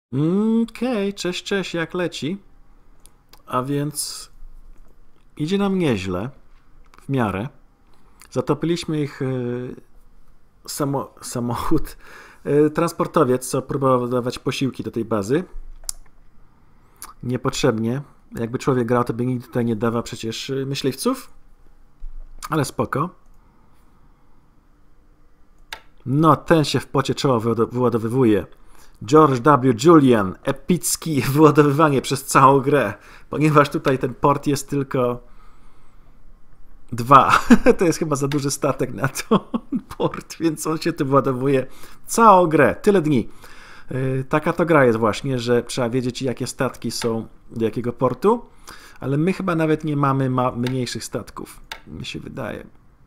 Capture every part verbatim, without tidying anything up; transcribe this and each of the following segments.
Mm, Okej, cześć, cześć, jak leci? A więc idzie nam nieźle, w miarę. Zatopiliśmy ich y, samo, samochód, y, transportowiec, co próbował dawać posiłki do tej bazy. Niepotrzebnie. Jakby człowiek grał, to by nikt tutaj nie dawał przecież y, myśliwców, ale spoko. No, ten się w pocie czoła wyładowywuje. George W. Julian, epicki wyładowywanie przez całą grę, ponieważ tutaj ten port jest tylko dwa. To jest chyba za duży statek na to port, więc on się tu wyładowuje całą grę, tyle dni. Taka to gra jest właśnie, że trzeba wiedzieć, jakie statki są do jakiego portu, ale my chyba nawet nie mamy ma mniejszych statków, mi się wydaje.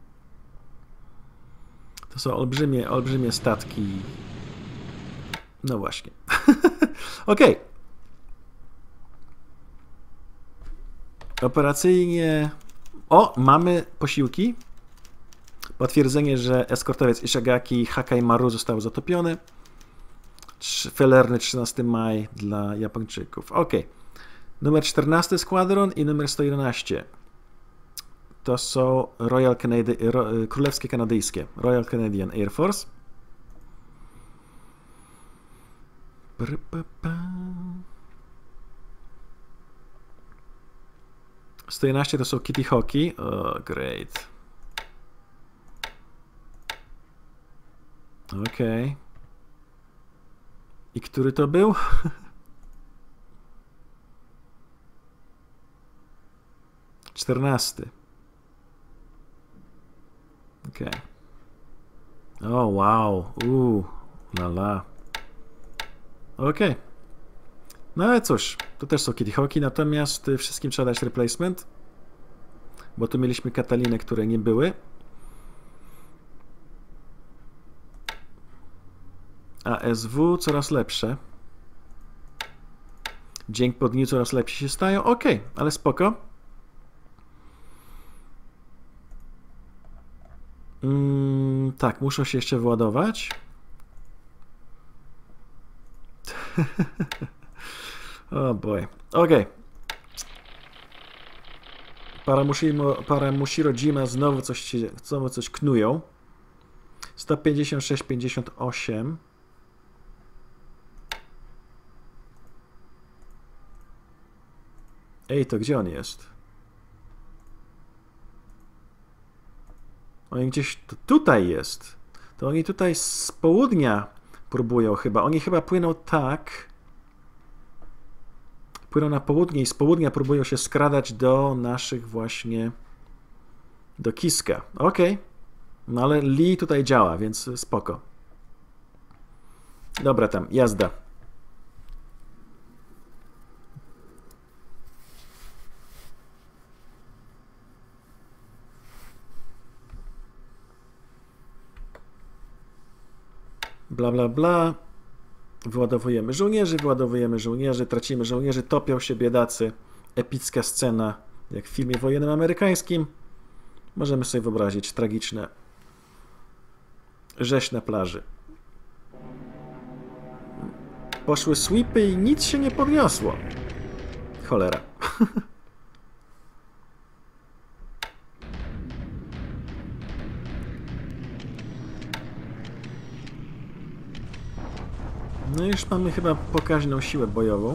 To są olbrzymie, olbrzymie statki. No właśnie. Okej. Okay. Operacyjnie... O, mamy posiłki. Potwierdzenie, że eskortowiec Ishigaki Hakai Maru został zatopiony. Felerny trzynasty maja dla Japończyków. Ok. Numer czternasty składron i numer sto jedenaście. To są Royal Canadi Ro Królewskie Kanadyjskie. Royal Canadian Air Force. sto jedenaście to są Kitty Hawki. Oh, great. Okej. Okay. I który to był? czternasty. Okej. Okay. O, wow. Uuu, lala. Okej. Okay. No ale cóż, to też są Kitty Hawki, natomiast wszystkim trzeba dać replacement, bo tu mieliśmy Kataliny, które nie były. A S W coraz lepsze. Dzień po dniu coraz lepsi się stają. Ok, ale spoko. Mm, tak, muszą się jeszcze wyładować. Oh boy. Ok. Paramushiro Jima znowu coś, się, znowu coś knują. sto pięćdziesiąt sześć pięćdziesiąt osiem. Ej, to gdzie on jest? Oni gdzieś to tutaj jest. To oni tutaj z południa próbują chyba. Oni chyba płyną tak. Płyną na południe i z południa próbują się skradać do naszych właśnie do Kiska. Okej. Okay. No ale Lee tutaj działa, więc spoko. Dobra tam, jazda. Bla bla bla. Wyładowujemy żołnierzy, wyładowujemy żołnierzy, tracimy żołnierzy, topią się biedacy. Epicka scena, jak w filmie wojennym amerykańskim. Możemy sobie wyobrazić tragiczne rzeź na plaży. Poszły sweepy i nic się nie podniosło. Cholera. No już mamy chyba pokaźną siłę bojową.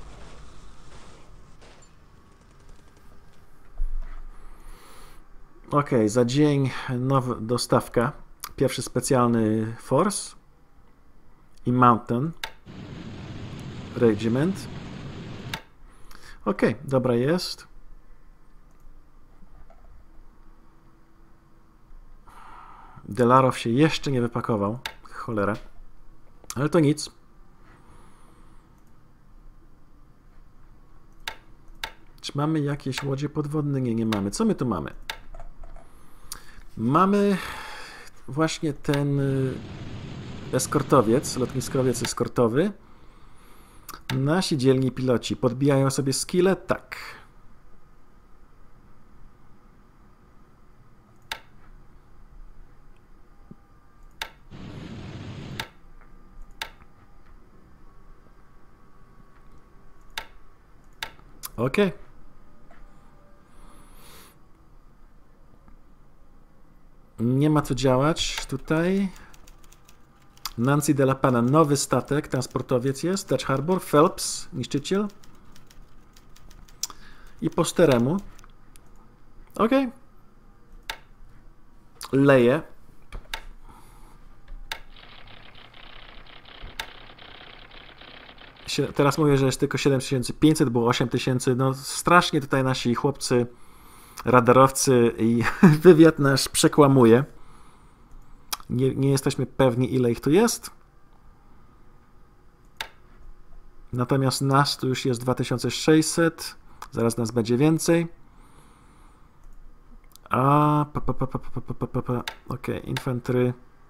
Ok, za dzień nowa dostawka. Pierwszy specjalny force i mountain regiment. Ok, dobra jest. Delarow się jeszcze nie wypakował. Cholera. Ale to nic. Czy mamy jakieś łodzie podwodne? Nie, nie mamy. Co my tu mamy? Mamy właśnie ten eskortowiec, lotniskowiec eskortowy. Nasi dzielni piloci podbijają sobie skille? Tak. Ok. Nie ma co działać tutaj. Nancy de la Pana, nowy statek, transportowiec jest, Dutch Harbor, Phelps, niszczyciel. I po steremu. Ok. Leje. Teraz mówię, że jest tylko siedem tysięcy pięćset, było osiem tysięcy. No strasznie tutaj nasi chłopcy, radarowcy i wywiad nasz przekłamuje. Nie, nie jesteśmy pewni, ile ich tu jest. Natomiast nas tu już jest dwa tysiące sześćset. Zaraz nas będzie więcej. A, pa, pa, pa, pa, pa, pa, pa, pa. Ok, infantry.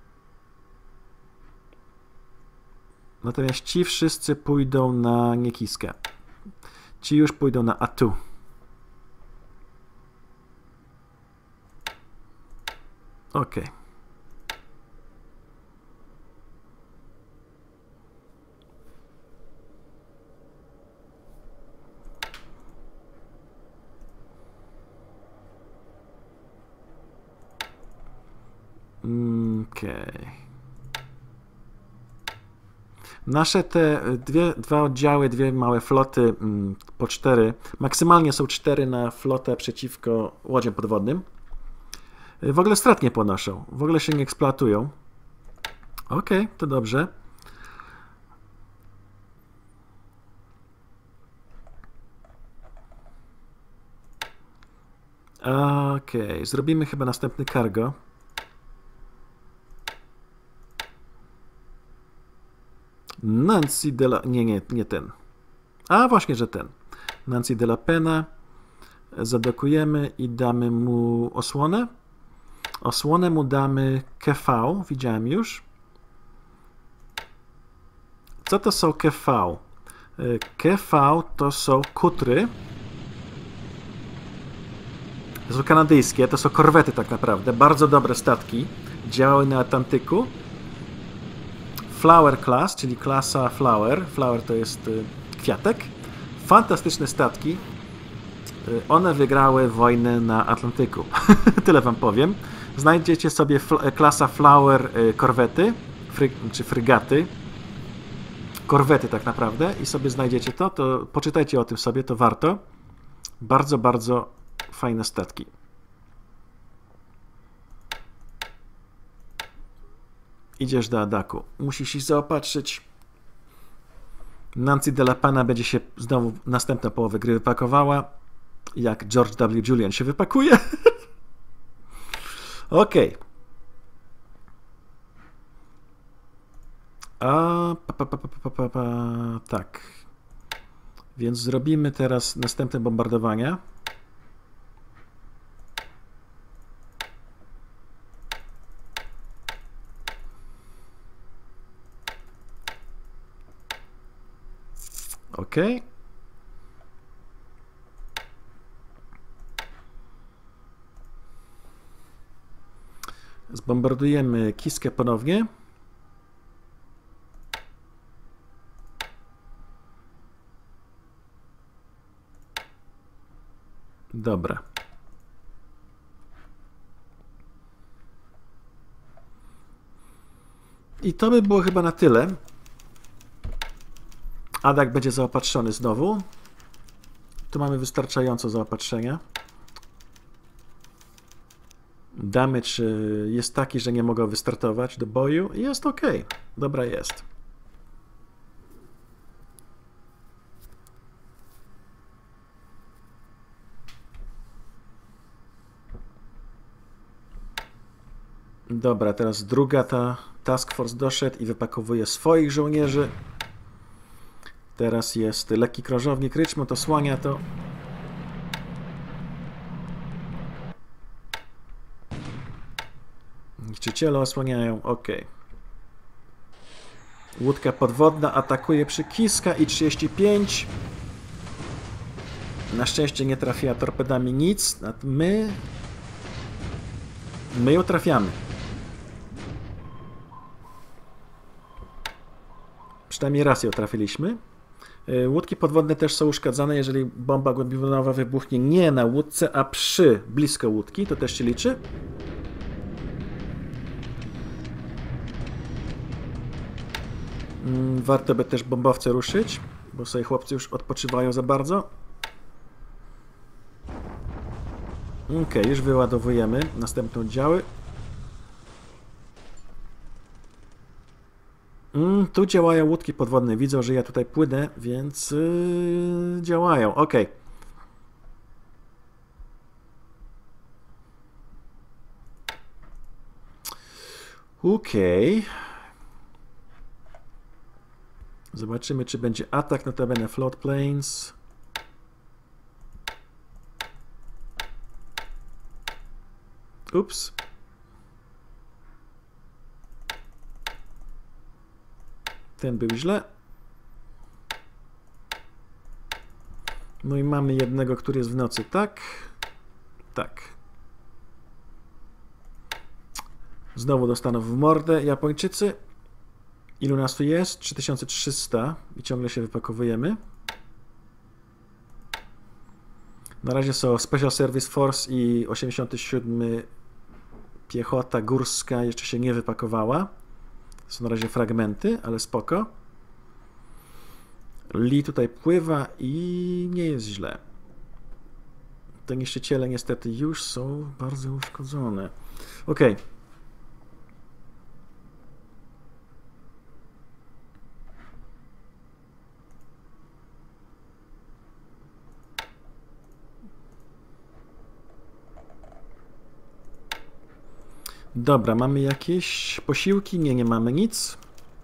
Natomiast ci wszyscy pójdą na Niekiskę. Ci już pójdą na Atu. Ok. Okej. Nasze te dwie, dwa oddziały, dwie małe floty po cztery, maksymalnie są cztery na flotę przeciwko łodziom podwodnym. W ogóle strat nie ponoszą, w ogóle się nie eksploatują. Ok, to dobrze. Ok, zrobimy chyba następny cargo. Nancy de la... Nie, nie, nie ten. A właśnie, że ten. Nancy de la Pena. Zadokujemy i damy mu osłonę. Osłonę mu damy K V. Widziałem już. Co to są K V? K V to są kutry. To są kanadyjskie, to są korwety tak naprawdę. Bardzo dobre statki. Działały na Atlantyku. Flower Class, czyli klasa Flower. Flower to jest y, kwiatek. Fantastyczne statki. Y, one wygrały wojnę na Atlantyku. Tyle wam powiem. Znajdziecie sobie fl klasa Flower y, korwety, fry czy frygaty. Korwety tak naprawdę i sobie znajdziecie to, to poczytajcie o tym sobie, to warto. Bardzo, bardzo fajne statki. Idziesz do Adaku. Musisz się zaopatrzyć. Nancy de la Pana będzie się znowu następna połowa gry wypakowała. Jak George W. Julian się wypakuje. Ok. A, pa, pa, pa, pa, pa, pa, tak. Więc zrobimy teraz następne bombardowania. Ok. Zbombardujemy Kiskę ponownie. Dobra. I to by było chyba na tyle. Adak będzie zaopatrzony znowu. Tu mamy wystarczająco zaopatrzenia. Damage jest taki, że nie mogą wystartować do boju. Jest ok. Dobra jest. Dobra, teraz druga ta task force doszedł i wypakowuje swoich żołnierzy. Teraz jest lekki krążownik Richmond, osłania to. Niszczyciele osłaniają, ok. Łódka podwodna atakuje przy Kiska i trzydzieści pięć. Na szczęście nie trafia torpedami nic. My... My ją trafiamy. Przynajmniej raz ją trafiliśmy. Łódki podwodne też są uszkadzane, jeżeli bomba głębinowa wybuchnie nie na łódce, a przy, blisko łódki. To też się liczy. Warto by też bombowce ruszyć, bo sobie chłopcy już odpoczywają za bardzo. Ok, już wyładowujemy następne oddziały. Mm, tu działają łódki podwodne. Widzą, że ja tutaj płynę, więc yy, działają. Ok. Ok. Zobaczymy, czy będzie atak, notabene float planes. Ups. Ten był źle. No i mamy jednego, który jest w nocy, tak? Tak. Znowu dostaną w mordę Japończycy. Ilu nas tu jest? trzy tysiące trzysta i ciągle się wypakowujemy. Na razie są Special Service Force i osiemdziesiąty siódmy piechota górska jeszcze się nie wypakowała. To są na razie fragmenty, ale spoko. Lee tutaj pływa i nie jest źle. Te niszczyciele niestety już są bardzo uszkodzone. Ok. Dobra, mamy jakieś posiłki? Nie, nie mamy nic.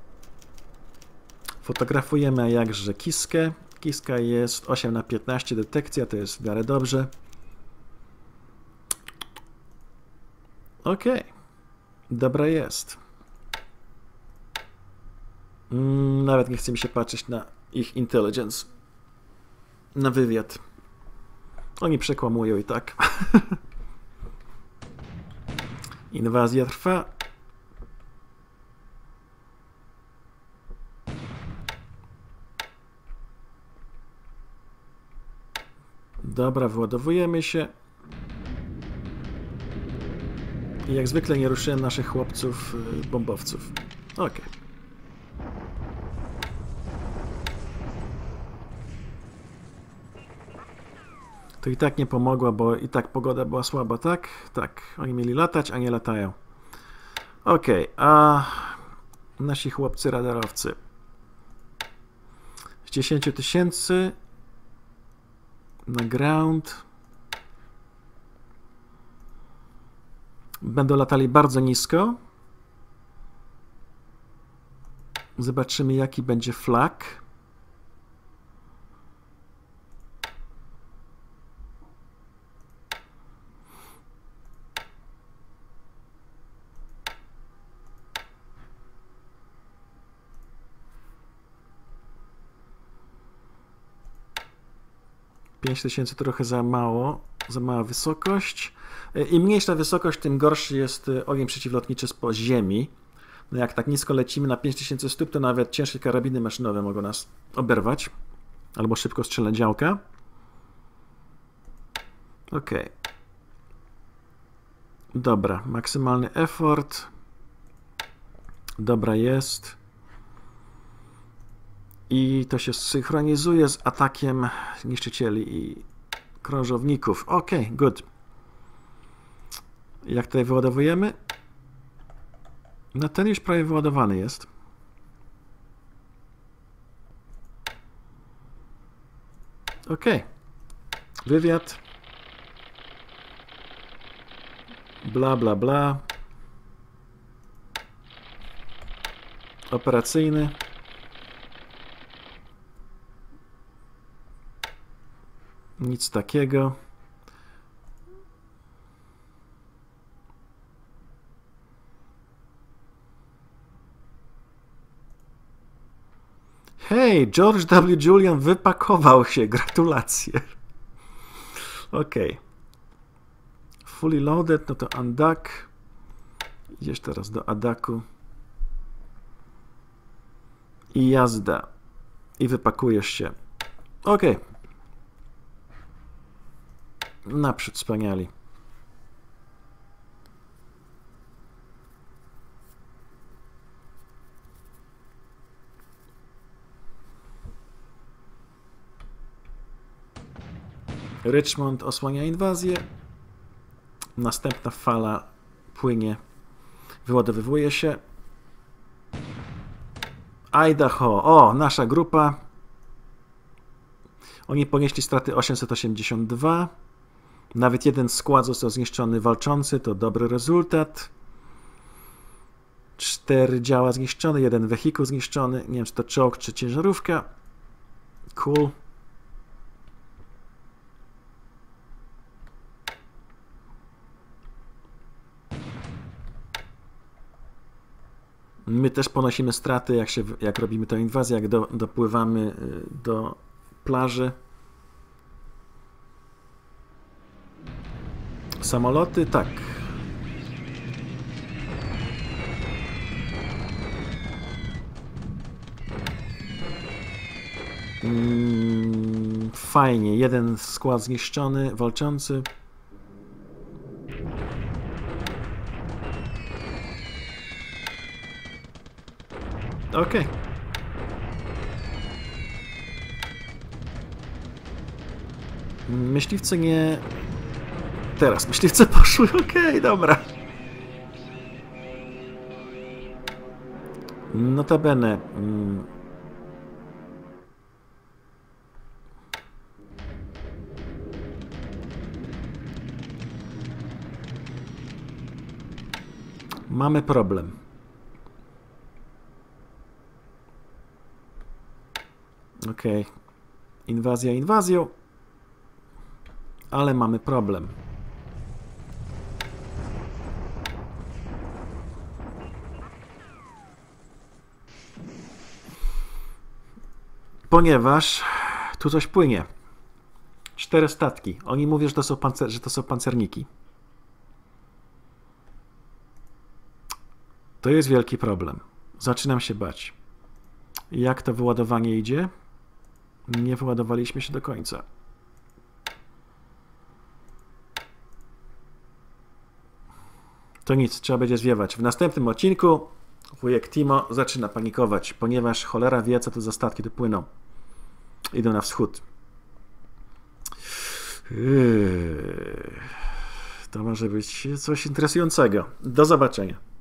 Fotografujemy jakże kiskę. Kiska jest osiem na piętnaście detekcja, to jest w miarę dobrze. Ok. Dobra jest. Mm, nawet nie chce mi się patrzeć na ich intelligence. Na wywiad. Oni przekłamują i tak. Inwazja trwa. Dobra, wyładowujemy się. I jak zwykle nie ruszyłem naszych chłopców, bombowców. Ok. To i tak nie pomogło, bo i tak pogoda była słaba, tak? Tak, oni mieli latać, a nie latają. Ok, a nasi chłopcy radarowcy. Z dziesięć tysięcy na ground. Będą latali bardzo nisko. Zobaczymy, jaki będzie flag. pięć tysięcy trochę za mało, za mała wysokość. Im mniejsza wysokość, tym gorszy jest ogień przeciwlotniczy z ziemi. No jak tak nisko lecimy na pięć tysięcy stóp, to nawet ciężkie karabiny maszynowe mogą nas oberwać. Albo szybko strzelać działka. Ok. Dobra, maksymalny effort. Dobra jest. I to się synchronizuje z atakiem niszczycieli i krążowników. Ok, good. Jak tutaj wyładowujemy? No ten już prawie wyładowany jest. Ok. Wywiad. Bla, bla, bla. Operacyjny. Nic takiego. Hej, George W. Julian wypakował się. Gratulacje. Ok. Fully loaded, no to undock. Idziesz teraz do adaku. I jazda. i wypakujesz się. Ok. Naprzód, wspaniali. Richmond osłania inwazję. Następna fala płynie, wyładowywuje się. Idaho. O, nasza grupa. Oni ponieśli straty osiemset osiemdziesiąt dwa. Nawet jeden skład został zniszczony walczący. To dobry rezultat. Cztery działa zniszczone, jeden wehikuł zniszczony. Nie wiem, czy to czołg, czy ciężarówka. Cool. My też ponosimy straty, jak, się, jak robimy tę inwazję, jak do, dopływamy do plaży. Samoloty, tak. Mm, fajnie, jeden skład zniszczony, walczący. Ok. Myśliwce nie... Teraz myśliwce poszły, ok, dobra. Notabene... Mm, mamy problem. Ok. Inwazja inwazją. Ale mamy problem. Ponieważ tu coś płynie. Cztery statki. Oni mówią, że to są, pancer że to są pancerniki. To jest wielki problem. Zaczynam się bać. Jak to wyładowanie idzie? Nie wyładowaliśmy się do końca. To nic, trzeba będzie zwiewać. W następnym odcinku wujek Timo zaczyna panikować, ponieważ cholera wie, co to za statki tu płyną. Idą na wschód. To może być coś interesującego. Do zobaczenia.